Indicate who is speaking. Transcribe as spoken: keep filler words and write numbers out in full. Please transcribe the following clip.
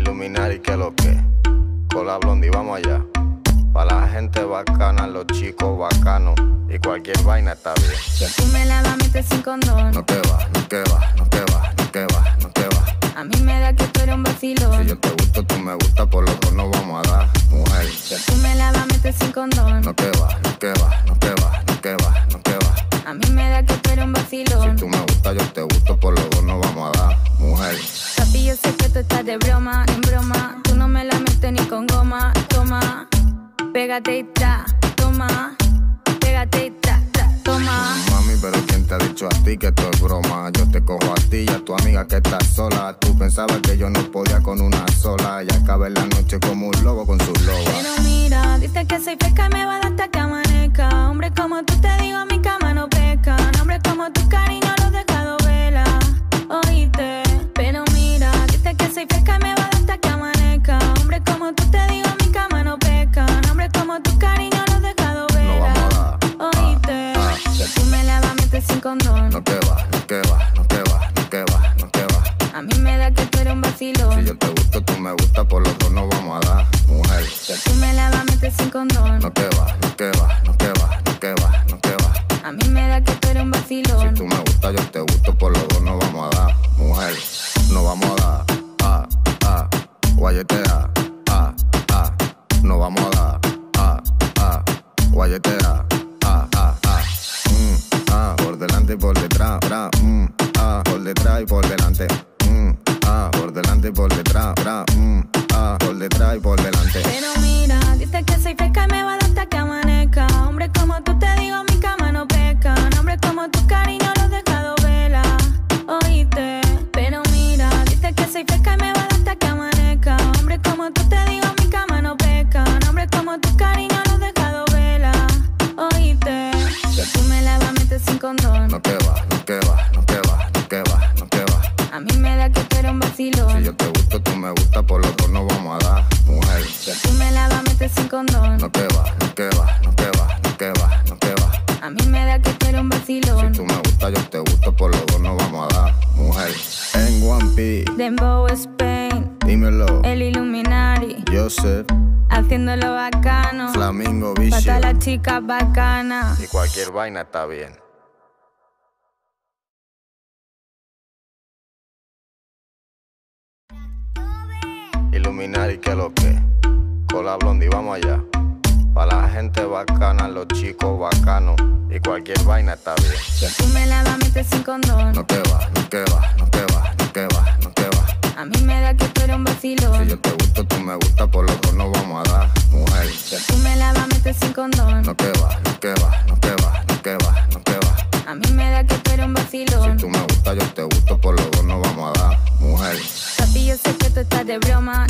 Speaker 1: Illuminati, que lo que. Con la Blondie, vamos allá. Pa' la gente bacana, los chicos bacanos. Y cualquier vaina está bien.
Speaker 2: Si tú me la vas a meter sin condón.
Speaker 1: No te va, no te va, no te va, no te va, no te va.
Speaker 2: A mí me da que tú eres un vacilón.
Speaker 1: Si yo te gusto, tú me gustas, por lo que nos vamos a dar, mujer.
Speaker 2: Si tú me la vas a meter sin condón.
Speaker 1: No te va, no te va, no te va, no te va, no te va.
Speaker 2: A mí me da que tú eres un vacilón.
Speaker 1: Si tú me gustas, yo te gusto, por lo que nos vamos a dar, mujer.
Speaker 2: Papi, yo sé que tú estás de broma, en broma. Tú no me la metes ni con goma. Toma, pégate y tra, toma. Pégate y tra, tra, toma.
Speaker 1: Mami, pero ¿quién te ha dicho a ti que esto es broma? Yo te cojo a ti y a tu amiga que está sola. Tú pensabas que yo no podía con una sola. Y acabé la noche como un lobo con sus lobas.
Speaker 2: Pero mira, dice que soy pesca y me va a dar hasta que amanezca. Hombre como tú, te digo, mi cama no pesca. Hombre como tu cariño los dejado vela. Oíste, pero mira, dice que soy pesca y me va a dar hasta que amanezca. Hombre como tú, te digo, mi cama no pesca. Hombre como tu cariño los dejado vela.
Speaker 1: No vamos a dar.
Speaker 2: Oíste,
Speaker 1: ah, ah.
Speaker 2: si tú me la vas a meter sin condón.
Speaker 1: No te va, no te va, no te va, no te va, no te va.
Speaker 2: A mí me da que tú eres un vacilón.
Speaker 1: Si yo te gusto, tú me gustas, por lo que nos vamos a dar, mujer.
Speaker 2: Si tú me la vas a meter sin condón.
Speaker 1: No te va, no te va, no te va, no te va, no te va.
Speaker 2: A mí me da que tú eres un vacilón.
Speaker 1: Si tú me gustas, yo te gusto, por lo que nos vamos a dar, mujer. Nos vamos a dar, ah, ah, guayetea, ah, ah. Nos vamos a dar, ah, ah, guayetea, ah, ah, ah. Mm, ah, por delante y por detrás, bra, mm, ah, por detrás y por delante. Mm, ah, por delante y por detrás, bra, mm, ah, por detrás y por delante.
Speaker 2: Pero mira, dice que soy pesca y me va a dar hasta que amanezca. Hombre como tú, te digo, mi cama no pesca. Hombre como tu cariño los dejado vela. Oíste, pero mira, dice que soy pesca y me va a dar hasta que amanezca. Hombre como tú, te digo, mi cama no pesca. Hombre como tu cariño los dejado vela. Oíste, si tú me la vas a meter sin condón.
Speaker 1: No te va, no te va, no te va, no te va, no te va.
Speaker 2: A mí me da que tú eres un vacilón.
Speaker 1: Si yo te gusto, tú me gustas, por lo que nos vamos a dar, mujer.
Speaker 2: Si tú me la vas a meter sin condón.
Speaker 1: No te va, no te va, no te va, no te va, no te va.
Speaker 2: A mí me da que tú eres un vacilón.
Speaker 1: Si tú me gustas, yo te gusto, por lo que nos vamos a dar, mujer. En One Piece,
Speaker 2: Dembow Spain,
Speaker 1: dímelo,
Speaker 2: el Illuminati,
Speaker 1: Joseph,
Speaker 2: haciéndolo bacano.
Speaker 1: Flamingo
Speaker 2: Pa'
Speaker 1: Vicio.
Speaker 2: todas las chicas bacanas.
Speaker 1: Y cualquier vaina está bien. Illuminati, que lo que. Con la Blondie, vamos allá. Pa' la gente bacana, los chicos bacanos. Y cualquier vaina está bien.
Speaker 2: Si tú me la vas a meter sin condón.
Speaker 1: No te va, no te va, no te va, no te va, no te va.
Speaker 2: A mí me da que tú eres un vacilón.
Speaker 1: Si yo te gusto, tú me gustas, por lo que nos vamos a dar, mujer.
Speaker 2: Si tú me la vas a meter sin condón.
Speaker 1: No te va, no te va, no te va, no te va, no te va.
Speaker 2: A mí me da que tú eres un vacilón.
Speaker 1: Si tú me gustas, yo te gusto, por lo que nos vamos a dar, mujer.
Speaker 2: Papi, yo sé que tú estás de broma,